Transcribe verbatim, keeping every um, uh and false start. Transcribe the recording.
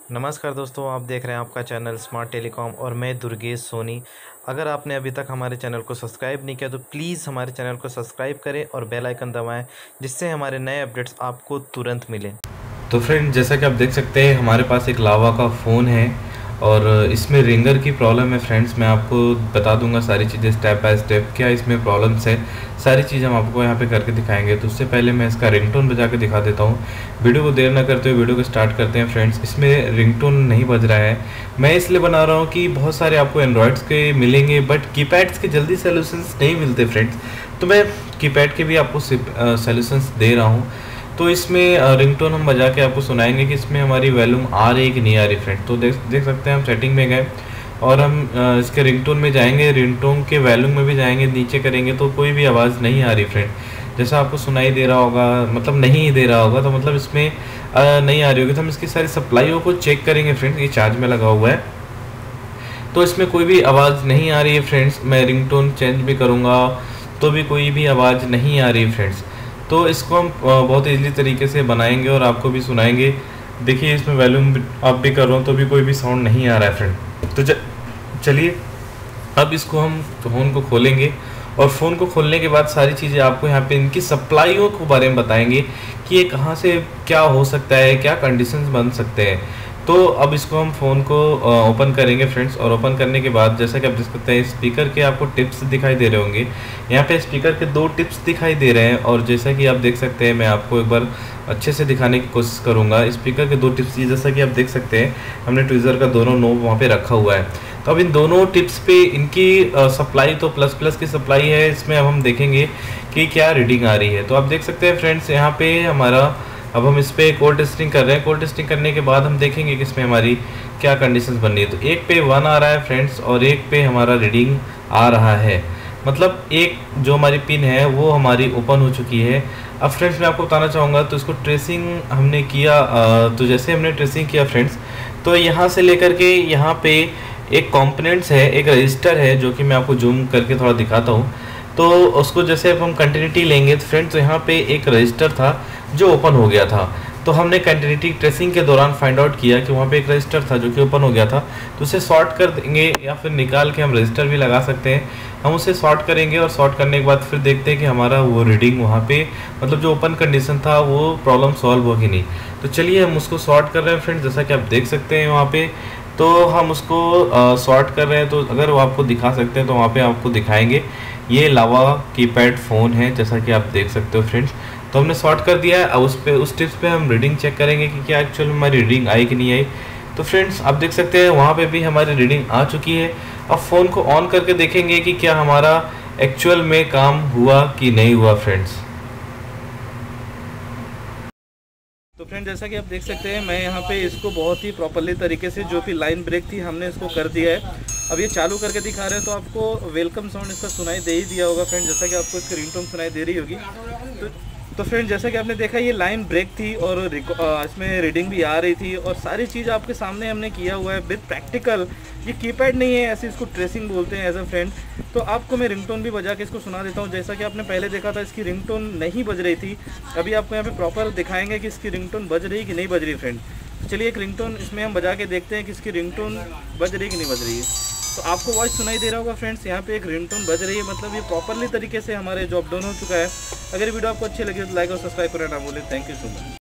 नमस्कार दोस्तों, आप देख रहे हैं आपका चैनल स्मार्ट टेलीकॉम और मैं दुर्गेश सोनी। अगर आपने अभी तक हमारे चैनल को सब्सक्राइब नहीं किया तो प्लीज़ हमारे चैनल को सब्सक्राइब करें और बेल आइकन दबाएं, जिससे हमारे नए अपडेट्स आपको तुरंत मिलें। तो फ्रेंड, जैसा कि आप देख सकते हैं हमारे पास एक लावा का फ़ोन है और इसमें रिंगर की प्रॉब्लम है। फ्रेंड्स, मैं आपको बता दूंगा सारी चीज़ें स्टेप बाय स्टेप, क्या इसमें प्रॉब्लम्स है, सारी चीज़ हम आपको यहाँ पे करके दिखाएंगे। तो उससे पहले मैं इसका रिंगटोन बजा के दिखा देता हूँ। वीडियो को देर ना करते हुए वीडियो को स्टार्ट करते हैं। फ्रेंड्स, इसमें रिंगटोन नहीं बज रहा है, मैं इसलिए बना रहा हूँ कि बहुत सारे आपको एंड्रॉयड्स के मिलेंगे बट कीपैड्स के जल्दी सोल्यूशंस नहीं मिलते फ्रेंड्स, तो मैं कीपैड के भी आपको सोल्यूशंस दे रहा हूँ। तो इसमें रिंगटोन हम बजा के आपको सुनाएंगे कि इसमें हमारी वॉल्यूम आ रही कि नहीं आ रही फ्रेंड। तो देख देख सकते हैं हम सेटिंग में गए और हम इसके रिंगटोन में जाएंगे, रिंगटोन के वॉल्यूम में भी जाएंगे, नीचे करेंगे तो कोई भी आवाज़ नहीं आ रही फ्रेंड। जैसा आपको सुनाई दे रहा होगा, मतलब नहीं दे रहा होगा, तो मतलब इसमें नहीं आ रही होगी। तो हम इसकी सारी सप्लाईयों को चेक करेंगे फ्रेंड्स। ये चार्ज में लगा हुआ है तो इसमें कोई भी आवाज़ नहीं आ रही है फ्रेंड्स। मैं रिंगटोन चेंज भी करूँगा तो भी कोई भी आवाज़ नहीं आ रही है फ्रेंड्स। तो इसको हम बहुत ईजी तरीके से बनाएंगे और आपको भी सुनाएंगे। देखिए, इसमें वॉल्यूम अप भी कर रहा हूँ तो भी कोई भी साउंड नहीं आ रहा है फ्रेंड। तो चलिए अब इसको हम फ़ोन को खोलेंगे और फ़ोन को खोलने के बाद सारी चीज़ें आपको यहाँ पे इनकी सप्लाईयों के बारे में बताएंगे कि ये कहाँ से क्या हो सकता है, क्या कंडीशंस बन सकते हैं। तो अब इसको हम फ़ोन को ओपन करेंगे फ्रेंड्स, और ओपन करने के बाद जैसा कि आप देख सकते हैं स्पीकर के आपको टिप्स दिखाई दे रहे होंगे। यहाँ पे स्पीकर के दो टिप्स दिखाई दे रहे हैं और जैसा कि आप देख सकते हैं मैं आपको एक बार अच्छे से दिखाने की कोशिश करूँगा। स्पीकर के दो टिप्स, जैसा कि आप देख सकते हैं हमने ट्विज़र का दोनों नोब वहाँ पर रखा हुआ है। तो अब इन दोनों टिप्स पे इनकी सप्लाई तो प्लस प्लस की सप्लाई है, इसमें अब हम देखेंगे कि क्या रीडिंग आ रही है। तो आप देख सकते हैं फ्रेंड्स यहाँ पे हमारा, अब हम इस पर कोड टेस्टिंग कर रहे हैं। कोड टेस्टिंग करने के बाद हम देखेंगे कि इसमें हमारी क्या कंडीशंस बन रही है। तो एक पे वन आ रहा है फ्रेंड्स और एक पे हमारा रीडिंग आ रहा है, मतलब एक जो हमारी पिन है वो हमारी ओपन हो चुकी है। अब फ्रेंड्स मैं आपको बताना चाहूँगा, तो इसको ट्रेसिंग हमने किया। तो जैसे हमने ट्रेसिंग किया फ्रेंड्स, तो यहाँ से लेकर के यहाँ पे एक कंपोनेंट्स है, एक रजिस्टर है, जो कि मैं आपको जूम करके थोड़ा दिखाता हूँ। तो उसको जैसे अब हम कंटिन्यूटी लेंगे तो फ्रेंड्स यहाँ पे एक रजिस्टर था जो ओपन हो गया था। तो हमने कंटिन्यूटी ट्रेसिंग के दौरान फाइंड आउट किया कि वहाँ पे एक रजिस्टर था जो कि ओपन हो गया था। तो उसे सॉर्ट कर देंगे या फिर निकाल के हम रजिस्टर भी लगा सकते हैं। हम उसे सॉर्ट करेंगे और सॉर्ट करने के बाद फिर देखते हैं कि हमारा वो रीडिंग वहाँ पे, मतलब जो ओपन कंडीशन था वो प्रॉब्लम सॉल्व हो कि नहीं। तो चलिए हम उसको सॉर्ट कर रहे हैं फ्रेंड्स, जैसा कि आप देख सकते हैं वहाँ पे। तो हम उसको सॉर्ट कर रहे हैं, तो अगर वो आपको दिखा सकते हैं तो वहाँ पे आपको दिखाएंगे। ये लावा कीपैड फ़ोन है, जैसा कि आप देख सकते हो फ्रेंड्स। तो हमने सॉर्ट कर दिया है। अब उस पे उस टिप्स पे हम रीडिंग चेक करेंगे कि क्या एक्चुअल में हमारी रीडिंग आई कि नहीं आई। तो फ्रेंड्स आप देख सकते हैं वहाँ पे भी हमारी रीडिंग आ चुकी है। अब फ़ोन को ऑन करके देखेंगे कि क्या हमारा एक्चुअल में काम हुआ कि नहीं हुआ फ्रेंड्स। तो फ्रेंड, जैसा कि आप देख सकते हैं मैं यहाँ पे इसको बहुत ही प्रॉपरली तरीके से, जो कि लाइन ब्रेक थी हमने इसको कर दिया है। अब ये चालू करके दिखा रहे हैं तो आपको वेलकम साउंड इसका सुनाई दे ही दिया होगा फ्रेंड, जैसा कि आपको इसकी रिंगटोन सुनाई दे रही होगी। तो तो फ्रेंड, जैसा कि आपने देखा ये लाइन ब्रेक थी और इसमें रीडिंग भी आ रही थी और सारी चीज़ आपके सामने हमने किया हुआ है विद प्रैक्टिकल। ये कीपैड नहीं है, ऐसे इसको ट्रेसिंग बोलते हैं एज अ फ्रेंड। तो आपको मैं रिंगटोन भी बजा के इसको सुना देता हूँ। जैसा कि आपने पहले देखा था इसकी रिंगटोन नहीं बज रही थी, अभी आपको यहाँ पे प्रॉपर दिखाएंगे कि इसकी रिंगटोन बज रही कि नहीं बज रही फ्रेंड। चलिए एक रिंगटोन इसमें हम बजा के देखते हैं कि इसकी रिंगटोन बज रही कि नहीं बज रही है। तो आपको वॉइस सुनाई दे रहा होगा फ्रेंड्स, यहाँ पे एक रिंगटोन बज रही है, मतलब ये प्रॉपरली तरीके से हमारे जॉब डन हो चुका है। अगर वीडियो आपको अच्छी लगी तो लाइक और सब्सक्राइब करना ना भूलें। Thank you so much.